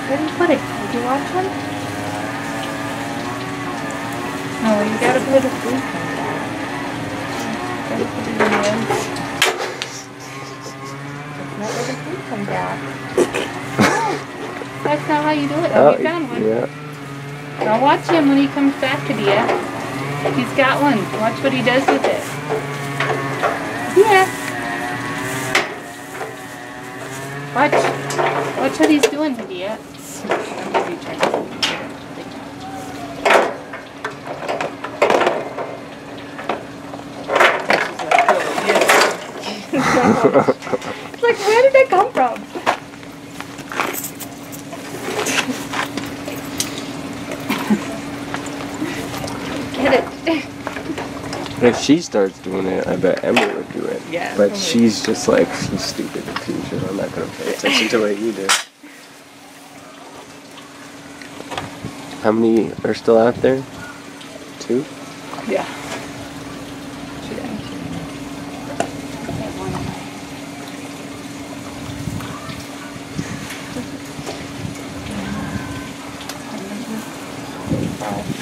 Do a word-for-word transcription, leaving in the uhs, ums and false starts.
Where did you put it? Did you watch one? No, you gotta put a food thing down. Gotta put it in there. That's not where the food comes out. No, that's not how you do it. Oh, Oh, you found one. yeah. Now watch him when he comes back to you. He's got one. Watch what he does with it. Yeah. Watch. Watch what he's doing with you. I'll give you a chance. It's like, where did that come from? Get it. If she starts doing it, I bet Emma would do it. Yeah. But she's just like, she's stupid too, so I'm not going to pay attention to what you do. How many are still out there? Two? Yeah. She